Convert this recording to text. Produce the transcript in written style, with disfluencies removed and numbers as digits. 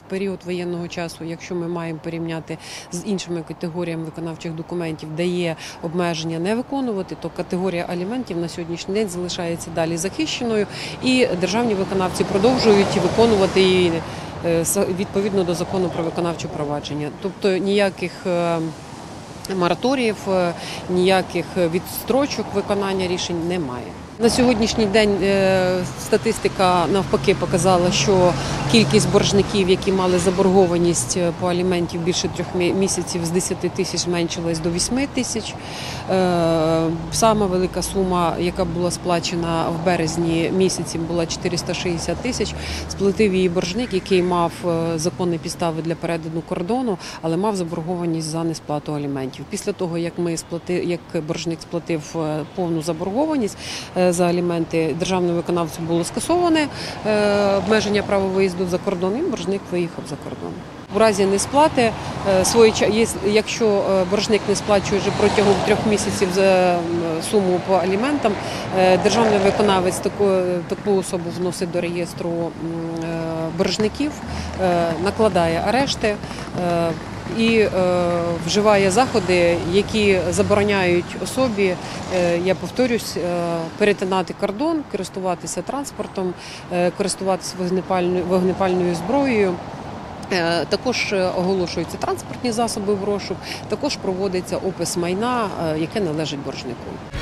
період воєнного часу, якщо ми маємо порівняти з іншими категоріями виконавчих документів, де є обмеження не виконувати, то категорія аліментів на сьогоднішній день залишається далі захищеною, і державні виконавці продовжують виконувати її відповідно до закону про виконавче провадження. Тобто ніяких мораторіїв, ніяких відстрочок виконання рішень немає. На сьогоднішній день статистика навпаки показала, що кількість боржників, які мали заборгованість по аліментів більше 3 місяців, з 10 тисяч зменшилась до 8 тисяч. Сама велика сума, яка була сплачена в березні місяці, була 460 тисяч. Сплатив її боржник, який мав законні підстави для перетину кордону, але мав заборгованість за несплату аліментів. Після того, як боржник сплатив повну заборгованість за аліменти, державним виконавцем було скасоване обмеження права виїзду за кордон, і боржник виїхав за кордон. У разі несплати, якщо боржник не сплачує вже протягом 3 місяців суму по аліментам, державний виконавець таку особу вносить до реєстру боржників, накладає арешти і вживає заходи, які забороняють особі, я повторюсь, перетинати кордон, користуватися транспортом, користуватися вогнепальною зброєю. Також оголошуються транспортні засоби в розшук, також проводиться опис майна, яке належить боржнику.